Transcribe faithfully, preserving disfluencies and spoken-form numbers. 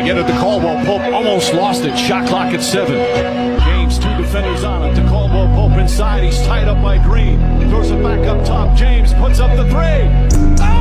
They get it to Caldwell Pope, almost lost it. Shot clock at seven. James, two defenders on it. To Caldwell Pope inside. He's tied up by Green. He throws it back up top. James puts up the three. Oh!